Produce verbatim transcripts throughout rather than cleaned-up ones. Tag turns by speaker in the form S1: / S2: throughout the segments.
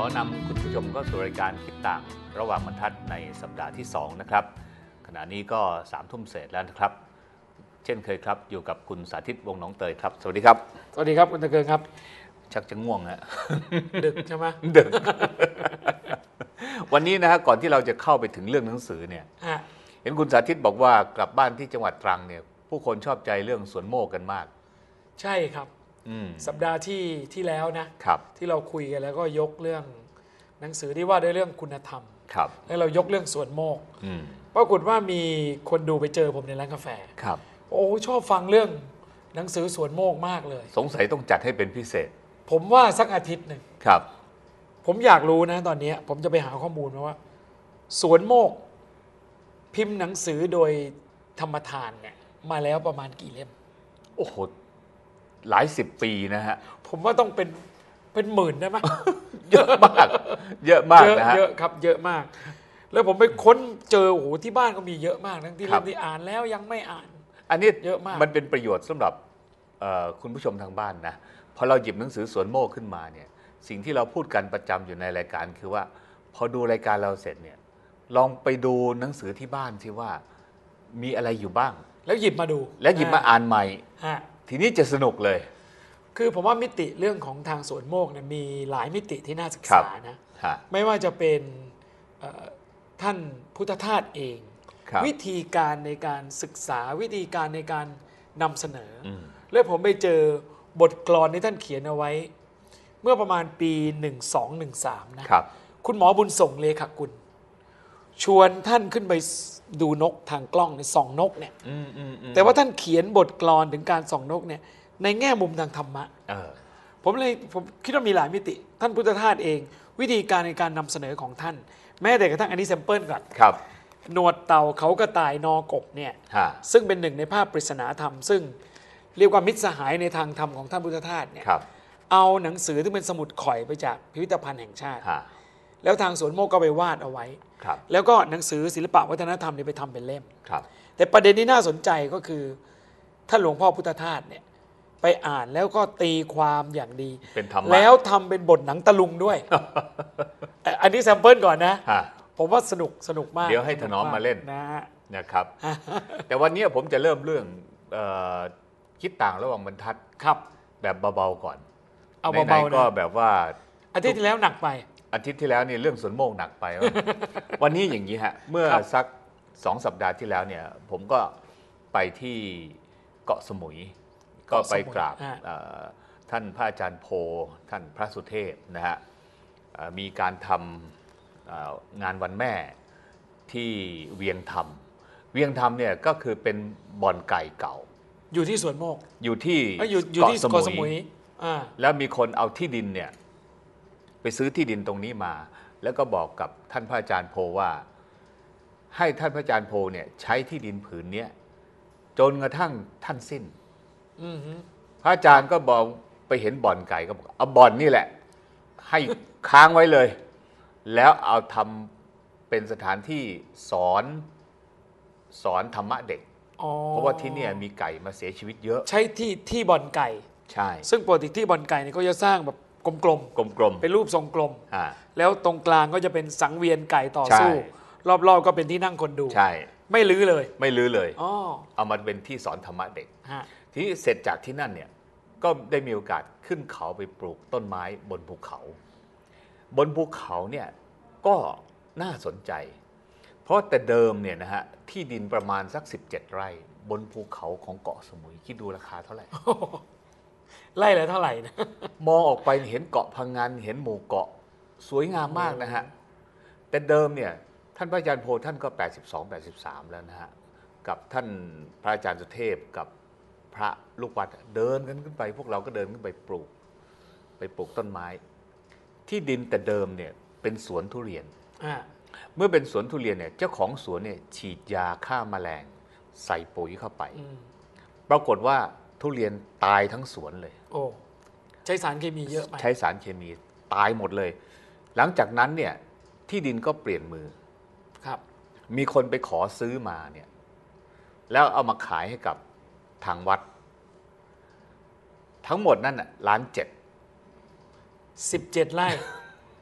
S1: อนำคุณผู้ชมเข้าสู่รายการคิดต่างระหว่างบรรทัดในสัปดาห์ที่สองนะครับขณะนี้ก็สามทุ่มเศษแล้วนะครับเช่นเคยครับอยู่กับคุณสาธิตวงศ์หนองเตยครับสวัสดีครับ
S2: สวัสดีครับคุณตะเกิงครับ
S1: ชักจะง่วงฮะ
S2: ดึกใช่ไหม
S1: ดึก วันนี้นะฮะก่อนที่เราจะเข้าไปถึงเรื่องหนังสือเนี่ยเห็นคุณสาธิตบอกว่ากลับบ้านที่จังหวัดตรังเนี่ยผู้คนชอบใจเรื่องสวนโมกกันมาก
S2: ใช่ครับสัปดาห์ที่ที่แล้วนะครับที่เราคุยกันแล้วก็ยกเรื่องหนังสือที่ว่าด้วยเรื่องคุณธรรม
S1: ครับ
S2: แล้วเรายกเรื่องสวนโมกปรากฏว่ามีคนดูไปเจอผมในร้านกาแฟ
S1: ครับ
S2: โอ้ชอบฟังเรื่องหนังสือสวนโมกมากเลย
S1: สงสัยต้องจัดให้เป็นพิเศษ
S2: ผมว่าสักอาทิตย์หนึ่ง
S1: ครับ
S2: ผมอยากรู้นะตอนนี้ผมจะไปหาข้อมูลมาว่าสวนโมกพิมพ์หนังสือโดยธรรมทานเนี่ยมาแล้วประมาณกี่เล่ม
S1: โอ้โหหลายสิบปีนะฮะ
S2: ผมว่าต้องเป็นเป็นหมื่นได้ไหม
S1: เยอะมากเยอะมากนะฮะ
S2: เยอะครับเยอะมากแล้วผมไปค้นเจอโอ้โหที่บ้านก็มีเยอะมากทั้งที่เล่มที่อ่านแล้วยังไม่อ่าน
S1: อันนี้
S2: เยอะมาก
S1: มันเป็นประโยชน์สำหรับคุณผู้ชมทางบ้านนะพอเราหยิบหนังสือสวนโมกขึ้นมาเนี่ยสิ่งที่เราพูดกันประจำอยู่ในรายการคือว่าพอดูรายการเราเสร็จเนี่ยลองไปดูหนังสือที่บ้านสิว่ามีอะไรอยู่บ้าง
S2: แล้วหยิบมาดู
S1: แล้วหยิบมาอ่านใหม่ทีนี้จะสนุกเลย
S2: คือผมว่ามิติเรื่องของทางสวนโมกเนี่ยมีหลายมิติที่น่าศึกษานะไม่ว่าจะเป็นท่านพุทธทาสเองวิธีการในการศึกษาวิธีการในการนำเสนอแล้วผมไปเจอบทกลอนที่ท่านเขียนเอาไว้เมื่อประมาณปีหนึ่งสองหนึ่งสามนะคุณหมอบุญส่งเลขกุลชวนท่านขึ้นไปดูนกทางกล้องในส่องนกเนี่ยแต่ว่าท่านเขียนบทกลอนถึงการส่องนกเนี่ยในแง่มุมทางธรรมะผมเลยผมคิดว่ามีหลายมิติท่านพุทธทาสเองวิธีการในการนำเสนอของท่านแม้แต่กระทั่งอันนี้แซมเปิลก่อนหนวดเต่าเขากระต่ายนอกบเนี่ยซึ่งเป็นหนึ่งในภาพปริศนาธรรมซึ่งเรียกว่ามิตรสหายในทางธรรมของท่านพุทธทาสเนี่ยเอาหนังสือที่เป็นสมุดข่อยไปจากพิพิธภัณฑ์แห่งชาติแล้วทางสวนโมกก็ไปวาดเอาไว้แล้วก็หนังสือศิลปะวัฒนธรรมเนี่ยไปทำเป็นเล่มแต่ประเด็นที่น่าสนใจก็คือท่านหลวงพ่อพุทธทาสเนี่ยไปอ่านแล้วก็ตีความอย่างดีแล้วทำเป็นบทหนังตะลุงด้วย อันนี้แซมเปิลก่อนนะผมว่าสนุกสนุกมาก
S1: เดี๋ยวให้ถนอมมาเล่น
S2: นะ
S1: นะครับ แต่วันนี้ผมจะเริ่มเรื่องคิดต่างระหว่างบรรทัด
S2: ครับ
S1: แบบเบาๆก่อน
S2: เอาเบาๆ
S1: ก็แบบว่า
S2: อาทิตย์ที่แล้วหนักไป
S1: อาทิตย์ที่แล้วนี่เรื่องสวนโมกหนักไป วันนี้อย่างนี้ฮะเมื่อสักสองสัปดาห์ที่แล้วเนี่ยผมก็ไปที่เกาะสมุยก็ไปกราบท่านพระอาจารย์โพท่านพระสุเทพนะฮะมีการทำงานวันแม่ที่เวียงธรรมเวียงธรรมเนี่ยก็คือเป็นบ่อนไก่เก่า
S2: อยู่ที่สวนโมก
S1: อยู่ที่
S2: เกาะสมุย
S1: แล้วมีคนเอาที่ดินเนี่ยไปซื้อที่ดินตรงนี้มาแล้วก็บอกกับท่านพระอาจารย์โพว่าให้ท่านพระอาจารย์โพเนี่ยใช้ที่ดินผืนนี้จนกระทั่งท่านสิ้นพระอาจารย์ก็บอกไปเห็นบ่อนไก่ก็บอกเอาบ่อนนี่แหละให้ค้างไว้เลยแล้วเอาทำเป็นสถานที่สอนสอนธรรมะเด็กเพราะว่าที่นี่มีไก่มาเสียชีวิตเยอะ
S2: ใช้ที่ที่บ่อนไก่ใช่ซึ่งปกติที่บ่อนไก่เนี่ยก็จะสร้างแบบกลมๆ
S1: กลม
S2: ๆเป็นรูปทรงกลมแล้วตรงกลางก็จะเป็นสังเวียนไก่ต่อสู้รอบๆก็เป็นที่นั่งคนดู
S1: ใช่
S2: ไม่ลื้อเลย
S1: ไม่ลื้อเลยเอามาเป็นที่สอนธรรมะเด็กทีนี้เสร็จจากที่นั่นเนี่ยก็ได้มีโอกาสขึ้นเขาไปปลูกต้นไม้บนภูเขาบนภูเขาเนี่ยก็น่าสนใจเพราะแต่เดิมเนี่ยนะฮะที่ดินประมาณสักสิบเจ็ดไร่บนภูเขาของเกาะสมุยคิดดูราคาเท่าไหร่
S2: ไร่ละเท่าไหร่นะ
S1: มองออกไปเห็นเกาะพังงานเห็นหมู่เกาะสวยงามมากนะฮะแต่เดิมเนี่ยท่านพระอาจารย์โพท่านก็แปดสิบสอง แปดสิบสามแล้วนะฮะกับท่านพระอาจารย์สุเทพกับพระลูกวัดเดินกันขึ้นไปพวกเราก็เดินขึ้นไปปลูกไปปลูกต้นไม้ที่ดินแต่เดิมเนี่ยเป็นสวนทุเรียนเมื่อเป็นสวนทุเรียนเนี่ยเจ้าของสวนเนี่ยฉีดยาฆ่าแมลงใส่ปุ๋ยเข้าไปปรากฏว่าทุเรียนตายทั้งสวนเลย
S2: โอ้ใช้สารเคมีเยอะไป
S1: ใช้สารเคมีตายหมดเลยหลังจากนั้นเนี่ยที่ดินก็เปลี่ยนมือ
S2: ครับ
S1: มีคนไปขอซื้อมาเนี่ยแล้วเอามาขายให้กับทางวัดทั้งหมดนั่นน่ะล้านเจ็ด
S2: สิบเจ็ดไร่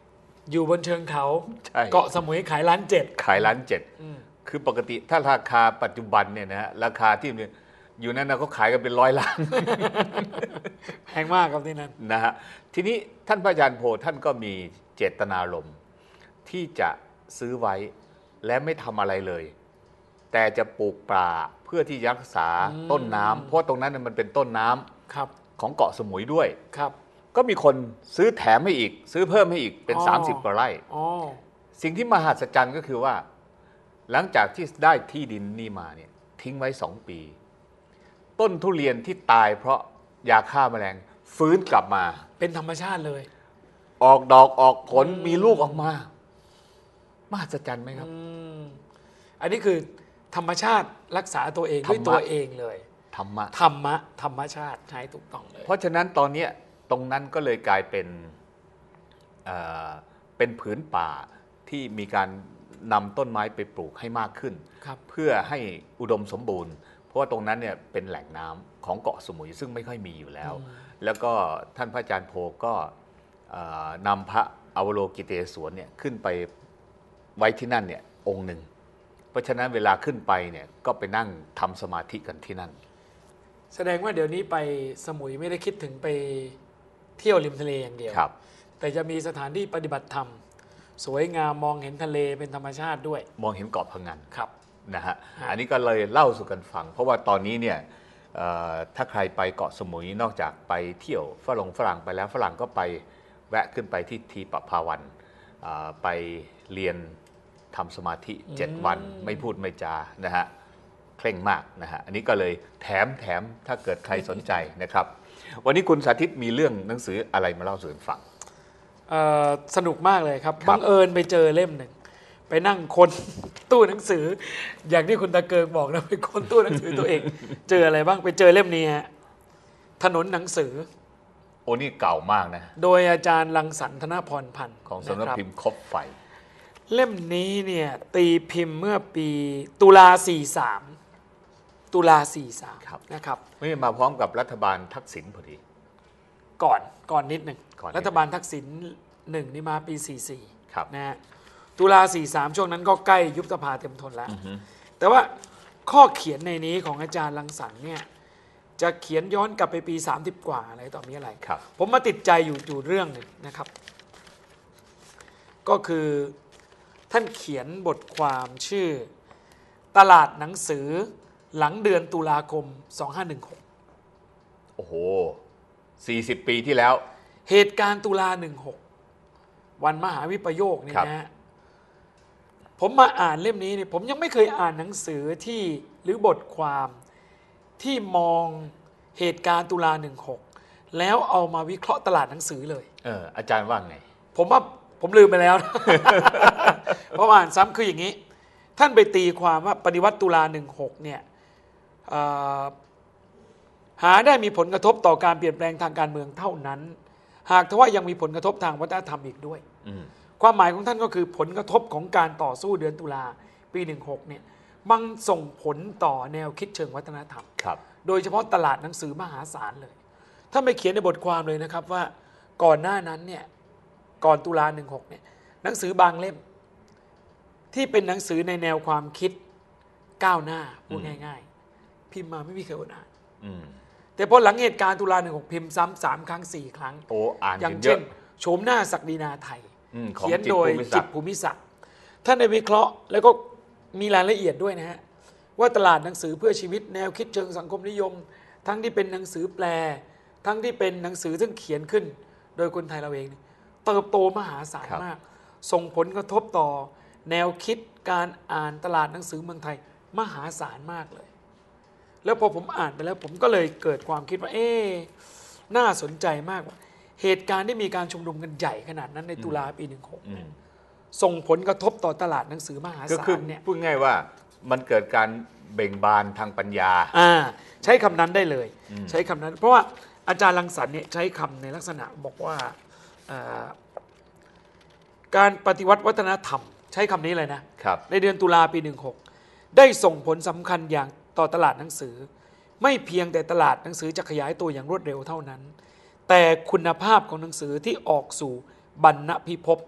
S2: อยู่บนเชิงเขา
S1: ใช่
S2: เกาะสมุยขายล้านเจ็ด
S1: ขายล้านเจ็ดคือปกติถ้าราคาปัจจุบันเนี่ยนะฮะราคาที่อยู่นั้นนะเขาขายกันเป็นร้อยล้าน
S2: แพงมากครับที่นั่น
S1: นะฮะทีนี้ท่านพระอาจารย์โพท่านก็มีเจตนารมณ์ที่จะซื้อไว้และไม่ทำอะไรเลย แต่จะปลูกป่าเพื่อที่รักษาต้นน้ำเพราะตรงนั้นมันเป็นต้นน้ำ
S2: ครับ
S1: ของเกาะสมุยด้วย
S2: ครับ
S1: ก็มีคนซื้อแถมให้อีก ซื้อเพิ่มให้อีกเป็น
S2: อ๋อ
S1: สามสิบกว่าไร่
S2: อ๋อ
S1: สิ่งที่มหัศจรรย์ก็คือว่า หลังจากที่ได้ที่ดินนี่มาเนี่ยทิ้งไว้สองปี ต้นทุเรียนที่ตายเพราะยาฆ่าแมลงฟื้นกลับมา
S2: เป็นธรรมชาติเลย
S1: ออกดอกออกผลมีลูกออกมามหัศจรรย์ไหมครับ
S2: อืมอันนี้คือธรรมชาติรักษาตัวเอง
S1: ธรรมะ
S2: ด้วยตัวเองเลย
S1: ธรรมะ
S2: ธรรมะธรรมชาติใช้ถูกต้องเลย
S1: เพราะฉะนั้นตอนเนี้ยตรงนั้นก็เลยกลายเป็นเอ่อเป็นผืนป่าที่มีการนำต้นไม้ไปปลูกให้มากขึ้น
S2: ครับ
S1: เพื่อให้อุดมสมบูรณ์ เพราะว่าตรงนั้นเนี่ยเป็นแหล่งน้ำของเกาะสมุยซึ่งไม่ค่อยมีอยู่แล้ว แล้วก็ท่านพระอาจารย์โพก็เอ่อนำพระอวโลกิเตศวรเนี่ยขึ้นไปไว้ที่นั่นเนี่ยองค์หนึ่ง เพราะฉะนั้นเวลาขึ้นไปเนี่ยก็ไปนั่งทำสมาธิกันที่นั่น
S2: แสดงว่าเดี๋ยวนี้ไปสมุยไม่ได้คิดถึงไปเที่ยวริมทะเลอย่างเดียว
S1: ครับ
S2: แต่จะมีสถานที่ปฏิบัติธรรม สวยงามมองเห็นทะเลเป็นธรรมชาติด้วย
S1: มองเห็นเกาะพะงัน
S2: ครับ
S1: นะฮะ
S2: ฮะ
S1: อันนี้ก็เลยเล่าสู่กันฟัง เพราะว่าตอนนี้เนี่ยเอ่อถ้าใครไปเกาะสมุยนอกจากไปเที่ยวฝรั่งฝรั่งไปแล้วฝรั่งก็ไปแวะขึ้นไปที่ทีปภาวันอ่าไปเรียนทำสมาธิเจ็ดวันไม่พูดไม่จานะฮะเคร่งมากนะฮะอันนี้ก็เลยแถมแถมถ้าเกิดใครสนใจนะครับ วันนี้คุณสาธิตมีเรื่องหนังสืออะไรมาเล่าสู่กันฟัง
S2: เอ่อสนุกมากเลยครับ
S1: ครับ
S2: บังเอิญไปเจอเล่มหนึ่งไปนั่งคนตู้หนังสือ อย่างที่คุณตะเกิงบอกนะไปคนตู้หนังสือตัวเอง เจออะไรบ้างไปเจอเล่มนี้ฮะถนนหนังสือ
S1: โอ้นี่เก่ามากนะ
S2: โดยอาจารย์รังสรรค์ธนพรพันธ์
S1: ของสำนัก
S2: นะครับ
S1: พิมพ์ครบไฟ
S2: เล่มนี้เนี่ยตีพิมพ์เมื่อปีตุลาสี่สามตุลาสี่สาม
S1: ครับ
S2: นะครับ
S1: ไม่ได้มาพร้อมกับรัฐบาลทักษิณพอดี
S2: ก่อนก่อนนิดหนึ่ง
S1: ก่อนนิด
S2: รัฐบาลทักษิณหนึ่งนี่มาปีสี่สี่
S1: ครับ
S2: นะฮะตุลาสี่สามช่วงนั้นก็ใกล้ยุบสภาเต็มทนแล้ว แต่ว่าข้อเขียนในนี้ของอาจารย์รังสรรค์เนี่ยจะเขียนย้อนกลับไปปีสามสิบกว่าอะไรต่อมีอะไร
S1: ครับ
S2: ผมมาติดใจอยู่อยู่เรื่องหนึ่งนะครับ ก็คือท่านเขียนบทความชื่อตลาดหนังสือหลังเดือนตุลาคมสองห้าหนึ่งหก
S1: โอ้โหสี่สิบปีที่แล้ว
S2: เหตุการณ์ตุลาหนึ่งหกวันมหาวิปโยคนี่
S1: ครับ
S2: นะฮะผมมาอ่านเล่มนี้เนี่ยผมยังไม่เคยอ่านหนังสือที่หรือบทความที่มองเหตุการณ์ตุลาหนึ่งหกแล้วเอามาวิเคราะห์ตลาดหนังสือเลย
S1: เอออาจารย์ว่าไง
S2: ผมว่าผมลืมไปแล้วนะ เพราะอ่านซ้ำคืออย่างนี้ ท่านไปตีความว่าปฏิวัติตุลาหนึ่งหกเนี่ยเอ่อหาได้มีผลกระทบต่อการเปลี่ยนแปลงทางการเมืองเท่านั้น หากทว่ายังมีผลกระทบทางวัฒนธรรมอีกด้วย
S1: อืม
S2: ความหมายของท่านก็คือผลกระทบของการต่อสู้เดือนตุลาปีหนึ่งหกเนี่ยมันส่งผลต่อแนวคิดเชิงวัฒนธรรม
S1: ครับ
S2: โดยเฉพาะตลาดหนังสือมหาศาลเลยท่านไปเขียนในบทความเลยนะครับว่าก่อนหน้านั้นเนี่ยก่อนตุลาหนึ่งหกเนี่ยหนังสือบางเล่ม ที่เป็นหนังสือในแนวความคิดก้าวหน้าพูดง่ายๆ พิมพ์มาไม่มีใครอ่าน
S1: อืม
S2: แต่พอหลังเหตุการณ์ตุลาหนึ่งหกพิมพ์ซ้ำสามครั้งสี่ครั้ง
S1: โอ้อ่าน
S2: อย่า
S1: กั
S2: ง
S1: นเย
S2: เช่น
S1: อะ
S2: โฉมหน้าศักดินาไทย
S1: อืมของ
S2: เขียนโดย
S1: จิ
S2: จิ
S1: ต
S2: ต
S1: ร
S2: รภูมิศักดิ์ท่านได้วิเคราะห์แล้วก็มีรายละเอียดด้วยนะฮะว่าตลาดหนังสือเพื่อชีวิตแนวคิดเชิงสังคมนิยม ทั้งที่เป็นหนังสือแปล ทั้งที่เป็นหนังสือซึ่งเขียนขึ้น โดยคนไทยเราเองเนี่ยเติบโตมหาศาลมาก ส่งผลกระทบต่อแนวคิดการอ่านตลาดหนังสือเมืองไทยมหาศาลมากเลย แล้วพอผมอ่านไปแล้วผมก็เลยเกิดความคิดว่าเอ๊ะน่าสนใจมากว่าเหตุการณ์ที่มีการชุมนุมกันใหญ่ขนาดนั้นในตุลาปีหนึ่งหก
S1: อืม
S2: ส่งผลกระทบต่อตลาดหนังสือมหา
S1: ก็
S2: ศา
S1: คือ
S2: ลเนี่ย
S1: พูดง่ายว่ามันเกิดการเบ่งบานทางปัญญา
S2: อ่าใช้คำนั้นได้เลย
S1: อืม
S2: ใช้คำนั้น เพราะว่าอาจารย์รังสรรค์เนี่ยใช้คำในลักษณะบอกว่าอ่าการปฏิวัติวัฒนธรรม ใช้คำนี้เลยนะ
S1: ครับ
S2: ในเดือนตุลาปีหนึ่งหกได้ส่งผลสำคัญอย่างต่อตลาดหนังสือ ไม่เพียงแต่ตลาดหนังสือจะขยายตัวอย่างรวดเร็วเท่านั้น แต่คุณภาพของหนังสือที่ออกสู่บรรณพิภพ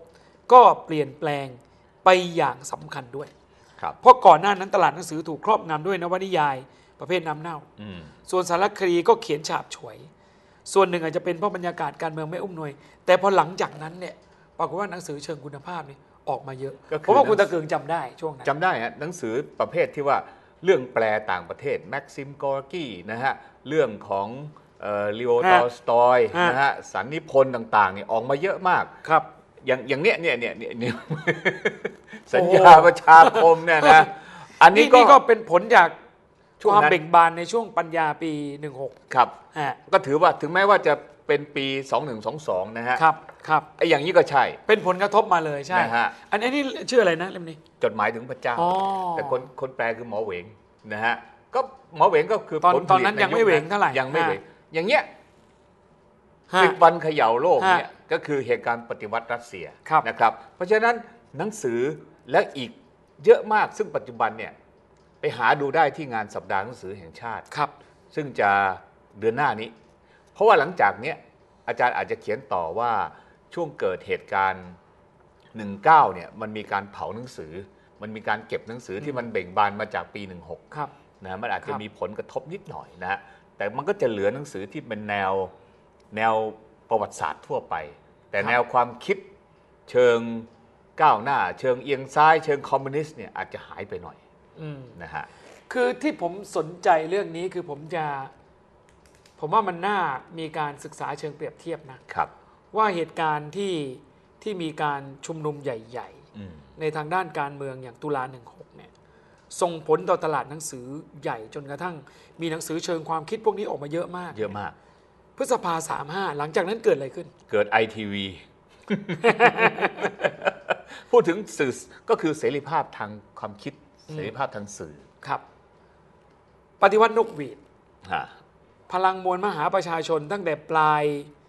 S2: ก็เปลี่ยนแปลงไปอย่างสำคัญด้วยเพราะก่อนหน้านั้นตลาดหนังสือถูกครอบงำด้วยนวนิยายประเภทน้ำเน่าส่วนสารคดีก็เขียนฉาบฉวยส่วนหนึ่งอาจจะเป็นเพราะบรรยากาศการเมืองไม่อุ้มหน่วยแต่พอหลังจากนั้นเนี่ยปรากฏว่าหนังสือเชิงคุณภาพนี่ออกมาเยอะเพราะว่าคุณตะเกิงจำได้ช่วงนั้น
S1: จำได้ฮะหนังสือประเภทที่ว่าเรื่องแปลต่างประเทศแม็กซิมกอร์กี้นะฮะเรื่องของลีโอตอลสตอยนะฮะสันนิพนธ์ต่างๆเนี่ยออกมาเยอะมาก
S2: ครับ
S1: อย่างอย่างเนี้ยเนี่ยเนี่ยเนี่ยสัญญาประชาคมเนี่ยนะอันนี้
S2: ก็เป็นผลจากความเบ่งบานในช่วงปัญญาปีหนึ่งหก
S1: ครับก็ถือว่าถึงแม้ว่าจะเป็นปีสองหนึ่งสองสองนะฮะ
S2: ครับครับ
S1: ไอ้อย่างนี้ก็ใช่
S2: เป็นผลกระทบมาเลยใช่
S1: นะฮะ
S2: อันนี้ชื่ออะไรนะเล่มนี้
S1: จดหมายถึงพระเจ้าแต่คนคนแปลคือหมอเหวงนะฮะก็หมอเหวงก็คือ
S2: ตอนตอนนั้นยังไม่เหวงเท่าไหร่
S1: ยังไม่เหวงอย่างเงี้ยสิบวันเขย่าโลกเนี่ยก็คือเหตุการณ์ปฏิวัติรัสเซียนะครับเพราะฉะนั้นหนังสือและอีกเยอะมากซึ่งปัจจุบันเนี่ยไปหาดูได้ที่งานสัปดาห์หนังสือแห่งชาติ
S2: ครับ
S1: ซึ่งจะเดือนหน้านี้เพราะว่าหลังจากนี้อาจารย์อาจจะเขียนต่อว่าช่วงเกิดเหตุการณ์หนึ่งเก้าเนี่ยมันมีการเผาหนังสือมันมีการเก็บหนังสือที่มันเบ่งบานมาจากปีหนึ่งหก
S2: ครับ
S1: นะมันอาจจะมีผลกระทบนิดหน่อยนะฮะแต่มันก็จะเหลือหนังสือที่เป็นแนวแนวประวัติศาสตร์ทั่วไปแต่แนวความคิดเชิงก้าวหน้าเชิงเอียงซ้ายเชิงคอมมิวนิสต์เนี่ยอาจจะหายไปหน่อยนะฮะ
S2: คือที่ผมสนใจเรื่องนี้คือผมจะผมว่ามันน่ามีการศึกษาเชิงเปรียบเทียบนะครับว่าเหตุการณ์ที่ที่มีการชุมนุมใหญ่ๆในทางด้านการเมืองอย่างตุลาหนึ่งหกเนี่ยส่งผลต่อตลาดหนังสือใหญ่จนกระทั่งมีหนังสือเชิงความคิดพวกนี้ออกมาเยอะมาก
S1: เยอะมาก
S2: พฤษภาสามห้าหลังจากนั้นเกิดอะไรขึ้น
S1: เกิด ไอ ที วี พูดถึงสื่อก็คือเสรีภาพทางความคิดเสรีภาพทางสื่อ
S2: ครับปฏิวัตินกหวีดพลังมวลมหาประชาชนตั้งแต่ปลาย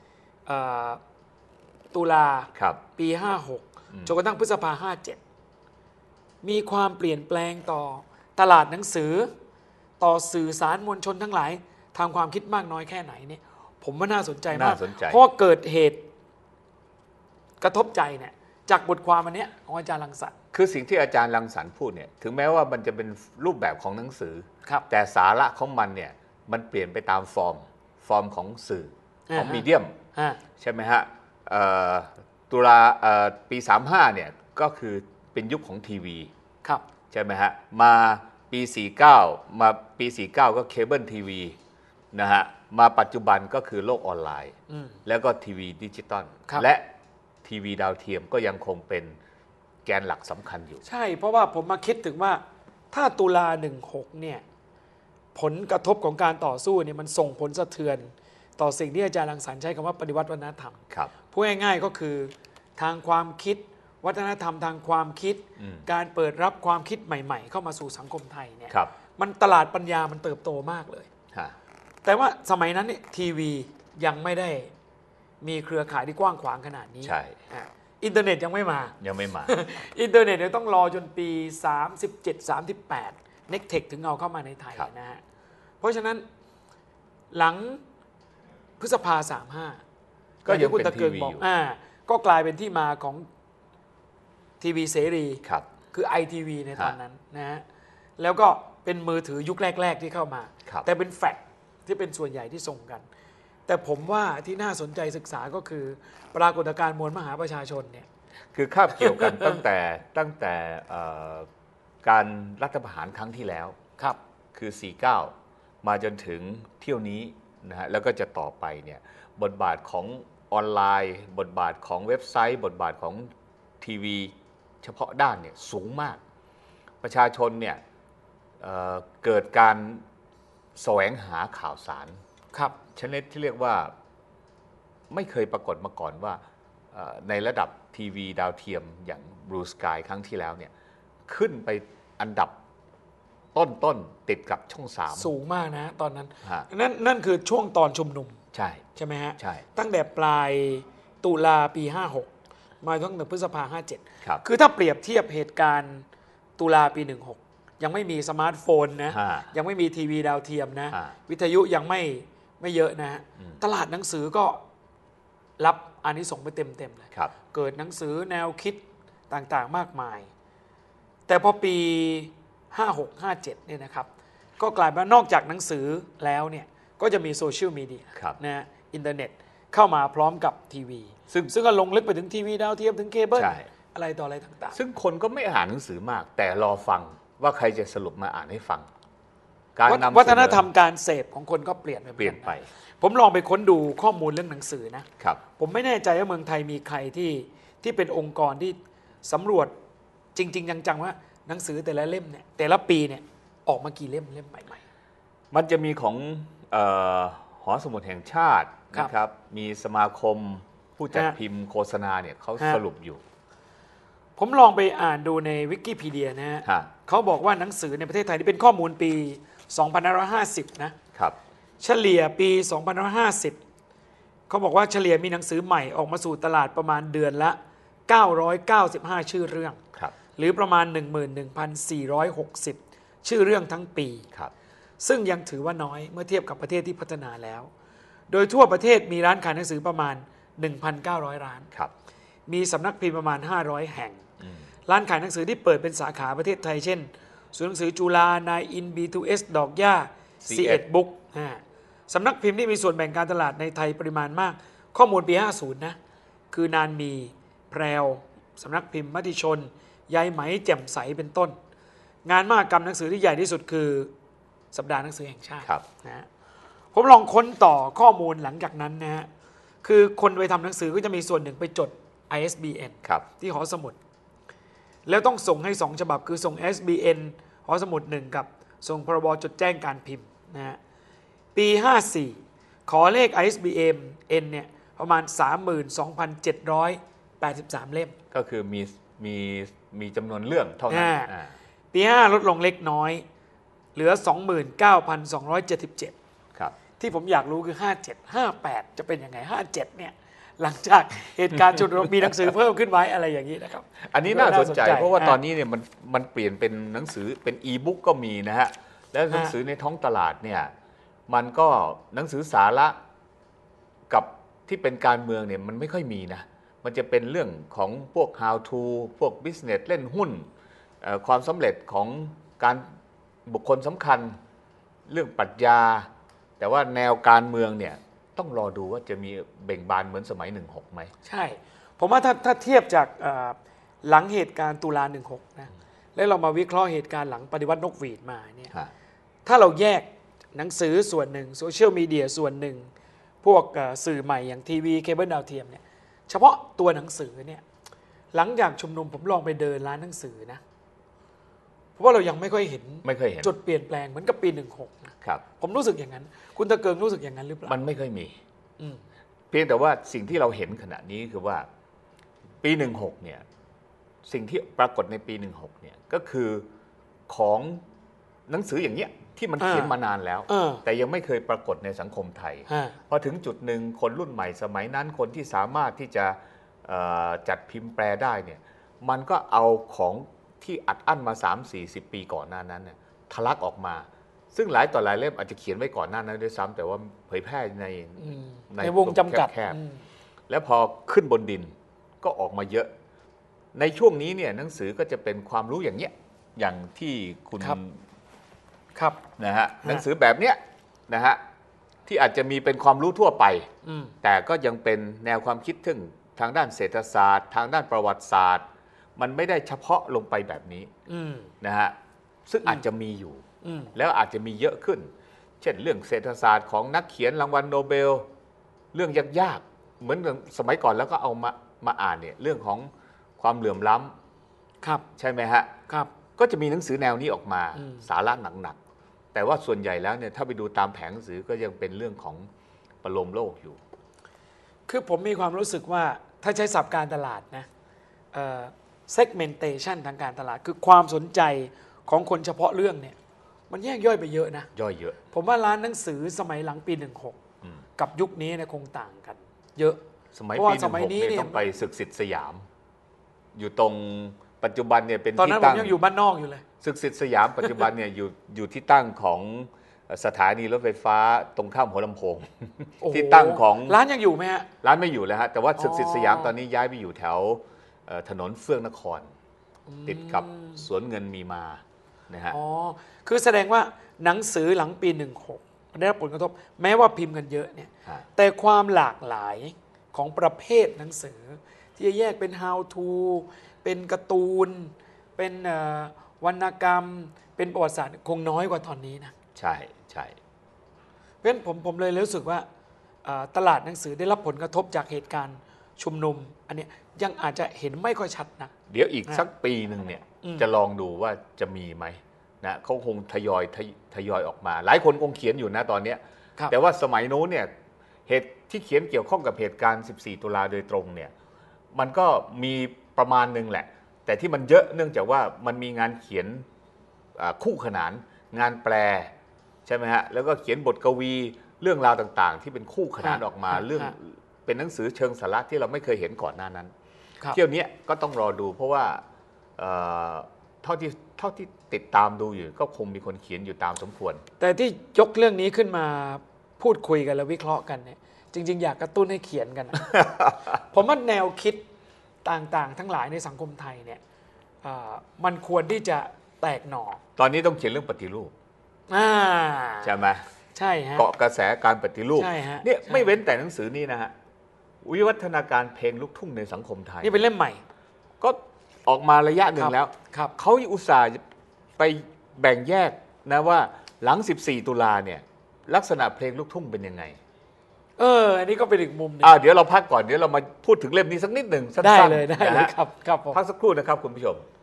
S2: ตุลาปีห้าหกจนกระทั่งพฤษภาห้าเจ็ดมีความเปลี่ยนแปลงต่อตลาดหนังสือต่อสื่อสารมวลชนทั้งหลายทางความคิดมากน้อยแค่ไหนเนี่ยผมว่าน่าสนใจมากเพราะเกิดเหตุกระทบใจเนี่ยจากบทความอันนี้ของอาจารย์รังสรรค์
S1: คือสิ่งที่อาจารย์รังสรรค์พูดเนี่ยถึงแม้ว่ามันจะเป็นรูปแบบของหนังสือแต่สาระของมันเนี่ยมันเปลี่ยนไปตามฟอร์มฟอร์มของสื่อของมีเดียมใช่ไหมฮะตุลาปีสามสิบห้าเนี่ยก็คือเป็นยุคของทีวีใช่ไหมฮะมาปีสี่สิบเก้ามาปีสี่สิบเก้าก็เคเบิลทีวีนะฮะมาปัจจุบันก็คือโลกออนไลน์แล้วก็ทีวีดิจิตอลและทีวีดาวเทียมก็ยังคงเป็นแกนหลักสำคัญอยู่
S2: ใช่เพราะว่าผมมาคิดถึงว่าถ้าตุลาหนึ่งหกเนี่ยผลกระทบของการต่อสู้เนี่ยมันส่งผลสะเทือนต่อสิ่งที่อาจารย์รังสรรค์ใช้คำว่าปฏิวัติวัฒนธรรมพูดง่ายๆก็คือทางความคิดวัฒนธรรมทางความคิดการเปิดรับความคิดใหม่ๆเข้ามาสู่สังคมไทยเนี่ยมันตลาดปัญญามันเติบโตมากเลยแต่ว่าสมัยนั้นเนี่ยทีวียังไม่ได้มีเครือข่ายที่กว้างขวางขนาดนี้
S1: ใช่
S2: อินเทอร์เน็ตยังไม่มา
S1: ยังไม่มา
S2: อินเทอร์เน็ตเนี่ยต้องรอจนปีสามสิบเจ็ด สามสิบแปดเน็กเทคถึงเอาเข้ามาในไทยนะฮะเพราะฉะนั้นหลังพฤษภาสามห้า
S1: ก็ยังเป็นทีวีอยู่
S2: อ่าก็กลายเป็นที่มาของทีวีเสรีคือ ไอ ที วี ในตอนนั้นนะฮะแล้วก็เป็นมือถือยุคแรกๆที่เข้ามาแต่เป็นแฟลชที่เป็นส่วนใหญ่ที่ส่งกันแต่ผมว่าที่น่าสนใจศึกษาก็คือปรากฏการณ์มวลมหาประชาชนเนี่ย
S1: คือคาบเกี่ยวกันตั้งแต่ตั้งแต่การรัฐประหารครั้งที่แล้ว
S2: ครับ
S1: คือสี่สิบเก้ามาจนถึงเที่ยวนี้นะฮะแล้วก็จะต่อไปเนี่ยบทบาทของออนไลน์บทบาทของเว็บไซต์บทบาทของทีวีเฉพาะด้านเนี่ยสูงมากประชาชนเนี่ย เอ่อ เกิดการแสวงหาข่าวสาร
S2: ครับ
S1: ชนิดที่เรียกว่าไม่เคยปรากฏมาก่อนว่าในระดับทีวีดาวเทียมอย่าง Blue Sky ครั้งที่แล้วเนี่ยขึ้นไปอันดับต้นๆติดกับช่องสาม
S2: สูงมากนะตอนนั้นนั่นนั่นคือช่วงตอนชุมนุม
S1: ใช่
S2: ใช่ไหมฮะ
S1: ใช่
S2: ตั้งแต่ปลายตุลาปีห้าหกมาตั้งแต่พฤษภาห้าเจ็ด
S1: ครับ
S2: คือถ้าเปรียบเทียบเหตุการณ์ตุลาปีหนึ่งหกยังไม่มีสมาร์ทโฟนนะยังไม่มีทีวีดาวเทียมนะวิทยุยังไม่ไม่เยอะนะฮะตลาดหนังสือก็รับอานิสงส์ไปเต็มๆเลยเกิดหนังสือแนวคิดต่างๆมากมาย แต่พอปี ห้าหก ห้าเจ็ด เนี่ยนะครับก็กลายเป็นนอกจากหนังสือแล้วเนี่ยก็จะมีโซเชียลมีเดียนะฮะอินเทอร์เน็ตเข้ามาพร้อมกับทีวีซึ่งซึ่งก็ลงลึกไปถึงทีวีดาวเทียมถึงเคเบิลอะไรต่ออะไรต่างๆ
S1: ซึ่งคนก็ไม่อ่านหนังสือมากแต่รอฟังว่าใครจะสรุปมาอ่านให้ฟังการนำวั
S2: ฒนธรรมการเสพของคนก็เปลี่ยนไป
S1: เปลี่ยนไป
S2: ผมลองไปค้นดูข้อมูลเรื่องหนังสือนะครับผมไม่แน่ใจว่าเมืองไทยมีใครที่ที่เป็นองค์กรที่สำรวจจริงๆจังๆว่าหนังสือแต่ละเล่มเนี่ยแต่ละปีเนี่ยออกมากี่เล่มเล่มใหม่
S1: ๆมันจะมีของเอ่อหอสมุดแห่งชาตินะครับมีสมาคมผู้จัดพิมพ์โฆษณาเนี่ยเขาสรุปอยู่
S2: ผมลองไปอ่านดูในวิกิพีเดียนะฮะเขาบอกว่าหนังสือในประเทศไทยที่เป็นข้อมูลปี สองพันห้าร้อยห้าสิบ นะครับเฉลี่ยปี สองพันห้าร้อยห้าสิบ เขาบอกว่าเฉลี่ยมีหนังสือใหม่ออกมาสู่ตลาดประมาณเดือนละ เก้าร้อยเก้าสิบห้า ชื่อเรื่องหรือประมาณ หนึ่งหมื่นหนึ่งพันสี่ร้อยหกสิบ ชื่อเรื่องทั้งปีซึ่งยังถือว่าน้อยเมื่อเทียบกับประเทศที่พัฒนาแล้วโดยทั่วประเทศมีร้านขายหนังสือประมาณ หนึ่งพันเก้าร้อย ร้านมีสำนักพิมพ์ประมาณห้าร้อยแห่งร้านขายหนังสือที่เปิดเป็นสาขาประเทศไทยเช่นศูนย์หนังสือจุฬานายอิน บี ทู เอส ดอกหญ้า ซี เอ็ด บุ๊กสำนักพิมพ์ที่มีส่วนแบ่งการตลาดในไทยปริมาณมากข้อมูลปีห้าสิบนะคือนานมีแพรวสำนักพิมพ์มติชนยายไหมแจ่มใสเป็นต้นงานมหกรรมหนังสือที่ใหญ่ที่สุดคือสัปดาห์หนังสือแห่งชาตินะผมลองค้นต่อข้อมูลหลังจากนั้นนะฮะคือคนไปทำหนังสือก็จะมีส่วนหนึ่งไปจด ไอ เอส บี เอ็น ที่หอสมุดแล้วต้องส่งให้สองฉบับคือส่ง เอส บี เอ็น หอสมุดหนึ่งกับส่งพรบจดแจ้งการพิมพ์นะฮะปีห้าสี่ขอเลข ไอ เอส บี เอ็น เนี่ยประมาณ สามหมื่นสองพันเจ็ดร้อยแปดสิบสาม เล่ม
S1: ก็คือมีมีมีจำนวนเรื่องเท่านั้น
S2: ปีห้าลดลงเล็กน้อยเหลือ สองหมื่นเก้าพันสองร้อยเจ็ดสิบเจ็ด ครับที่ผมอยากรู้คือห้าเจ็ด ห้าแปดจะเป็นยังไงห้าเจ็ดเนี่ยหลังจากเหตุการณ์จุดมีหนังสือเพิ่มขึ้นไว้อะไรอย่างนี้นะครับ
S1: อันนี้น่าสนใจเพราะว่าตอนนี้เนี่ยมันมันเปลี่ยนเป็นหนังสือเป็นอีบุ๊กก็มีนะฮะแล้วหนังสือในท้องตลาดเนี่ยมันก็หนังสือสาระกับที่เป็นการเมืองเนี่ยมันไม่ค่อยมีนะมันจะเป็นเรื่องของพวก how to พวก business เล่นหุ้นความสำเร็จของการบุคคลสำคัญเรื่องปรัชญาแต่ว่าแนวการเมืองเนี่ยต้องรอดูว่าจะมีเบ่งบานเหมือนสมัยหนึ่งหกไหม
S2: ใช่ผมว่าถ้าถ้าเทียบจากหลังเหตุการณ์ตุลาหนึ่งหกนะแล้วเรามาวิเคราะห์เหตุการณ์หลังปฏิวัตินกหวีดมาเนี่ยถ้าเราแยกหนังสือส่วนหนึ่งโซเชียลมีเดียส่วนหนึ่งพวกสื่อใหม่อย่างทีวีเคเบิลดาวเทียมเนี่ยเฉพาะตัวหนังสือเนี่ยหลังจากชุมนุมผมลองไปเดินร้านหนังสือนะเพราะว่าเรายังไม่ค่อยเห็น
S1: ไม่เคยเห็น
S2: จุดเปลี่ยนแปลงเหมือนกับปีหนึ่งหกนะครับผมรู้สึกอย่างนั้นคุณตะเกิงรู้สึกอย่างนั้นหรือเปล่า
S1: มันไม่ค่อยมีเพียงแต่ว่าสิ่งที่เราเห็นขณะนี้คือว่าปีหนึ่งหกเนี่ยสิ่งที่ปรากฏในปีหนึ่งหกเนี่ยก็คือของหนังสืออย่างเนี้ยที่มันเขียนมานานแล้วแต่ยังไม่เคยปรากฏในสังคมไทยพอถึงจุดหนึ่งคนรุ่นใหม่สมัยนั้นคนที่สามารถที่จะจัดพิมพ์แปลได้เนี่ยมันก็เอาของที่อัดอั้นมา สามถึงสี่สิบ ปีก่อนหน้านั้นเนี่ยทะลักออกมาซึ่งหลายต่อหลายเล่มอาจจะเขียนไว้ก่อนหน้านั้นด้วยซ้ำแต่ว่าเผยแพร่ใน
S2: ในวงจำกัด
S1: แคบๆแล้วพอขึ้นบนดินก็ออกมาเยอะในช่วงนี้เนี่ยหนังสือก็จะเป็นความรู้อย่างเนี้ยอย่างที่คุณ
S2: ครับ
S1: นะฮะหนังสือแบบเนี้ยนะฮะที่อาจจะมีเป็นความรู้ทั่วไปแต่ก็ยังเป็นแนวความคิดถึงทางด้านเศรษฐศาสตร์ทางด้านประวัติศาสตร์มันไม่ได้เฉพาะลงไปแบบนี้นะฮะซึ่งอาจจะมีอยู่แล้วอาจจะมีเยอะขึ้นเช่นเรื่องเศรษฐศาสตร์ของนักเขียนรางวัลโนเบลเรื่องยากๆเหมือนสมัยก่อนแล้วก็เอามามาอ่านเนี่ยเรื่องของความเหลื่อมล้ำ
S2: ครับ
S1: ใช่ไหมฮะ
S2: ครับ
S1: ก็จะมีหนังสือแนวนี้ออกมาสาระหนักๆแต่ว่าส่วนใหญ่แล้วเนี่ยถ้าไปดูตามแผงหนังสือก็ยังเป็นเรื่องของประโลมโลกอยู่
S2: คือผมมีความรู้สึกว่าถ้าใช้ศัพท์การตลาดนะเอ่อ segmentation ทางการตลาดคือความสนใจของคนเฉพาะเรื่องเนี่ยมันแยกย่อยไปเยอะนะ
S1: ย่อยเยอะ
S2: ผมว่าร้านหนังสือสมัยหลังปีหนึ่งหกกับยุคนี้เนี่ยคงต่างกันเยอะ
S1: สมัยปีหนึ่งหกเนี่ยต้องไปศึกษิษย์สยามอยู่ตรงปัจจุบันเนี่ยเป็น
S2: ที่ตั้งตอนนั้นผมยังอยู่บ้านนอกอยู่เลย
S1: ศึกษิษย์สยามปัจจุบันเนี่ยอยู่อยู่ที่ตั้งของสถานีรถไฟฟ้าตรงข้ามหัวลำโพงที่ตั้งของ
S2: ร้านยังอยู่ไหมฮะ
S1: ร้านไม่อยู่แล้วฮะแต่ว่าศึกษิษย์สยามตอนนี้ย้ายไปอยู่แถวเอ่อถนนเฟื่องนคร ติดกับสวนเงินมีมานะฮะ
S2: อ๋อคือแสดงว่าหนังสือหลังปีหนึ่งหกได้รับผลกระทบแม้ว่าพิมพ์กันเยอะเนี่ย
S1: ฮะ
S2: แต่ความหลากหลายของประเภทหนังสือ ที่จะแยกเป็น how to เป็นการ์ตูน เป็นเอ่อวรรณกรรม เป็นประวัติศาสตร์คงน้อยกว่าตอนนี้นะ
S1: ใช่ใช่
S2: เพราะฉะนั้นผมผมเลยรู้สึกว่าเอ่อตลาดหนังสือได้รับผลกระทบจากเหตุการณ์ชุมนุม อันเนี้ยยังอาจจะเห็นไม่ค่อยชัดนะ
S1: เดี๋ยวอีก
S2: อ่ะ
S1: สักปีหนึ่งเนี่ย
S2: อืม
S1: จะลองดูว่าจะมีไหมนะเขาคงทยอยทยทยอยออกมา หลายคนคงเขียนอยู่นะตอนเนี้ย
S2: ครับ
S1: แต่ว่าสมัยโน้นเนี่ยเหตุที่เขียนเกี่ยวข้องกับเหตุการณ์ สิบสี่ ตุลาโดยตรงเนี่ยมันก็มีประมาณหนึ่งแหละ แต่ที่มันเยอะเนื่องจากว่ามันมีงานเขียนอ่าคู่ขนานงานแปลใช่ไหมฮะแล้วก็เขียนบทกวีเรื่องราวต่างๆ ที่เป็นคู่ขนานออกมา
S2: ฮะ
S1: เรื่อง
S2: ฮะ
S1: เป็นหนังสือเชิงสาระที่เราไม่เคยเห็นก่อนหน้านั้น
S2: ครับ
S1: เที่ยวนี้ก็ต้องรอดูเพราะว่าเอ่อเท่าที่เท่าที่ติดตามดูอยู่ก็คงมีคนเขียนอยู่ตามสมควร
S2: แต่ที่ยกเรื่องนี้ขึ้นมาพูดคุยกันแล้ววิเคราะห์กันเนี่ยจริง ๆ อยากกระตุ้นให้เขียนกันนะ ผมว่าแนวคิดต่างๆ ทั้งหลายในสังคมไทยเนี่ยอ่ามันควรที่จะแตกหน่อ
S1: ตอนนี้ต้องเขียนเรื่องปฏิรูป
S2: อ่า
S1: ใช่ไหม
S2: ใช่ฮะ
S1: เกาะกระแสการปฏิรูป
S2: ใช่ฮะ
S1: เนี่ย
S2: ใช่
S1: ไม่เว้นแต่หนังสือนี่นะฮะวิวัฒนาการเพลงลูกทุ่งในสังคมไทย
S2: นี่เป็นเล่มใหม่
S1: ก็ออกมาระยะหนึ่งแล้ว
S2: ครับ
S1: เขาอุตส่าห์ไปแบ่งแยกนะว่าหลัง สิบสี่ ตุลาเนี่ยลักษณะเพลงลูกทุ่งเป็นยังไง
S2: เอออันนี้ก็เป็นอีกมุมหนึง
S1: อ่าเดี๋ยวเราพักก่อนเดี๋ยวเรามาพูดถึงเล่มนี้สักนิดหนึ่งสั้นๆ
S2: ได้เลยได้
S1: นะ
S2: เลย
S1: ฮะ
S2: ครับครับผม
S1: พักสักครู่นะครับคุณผู้ชม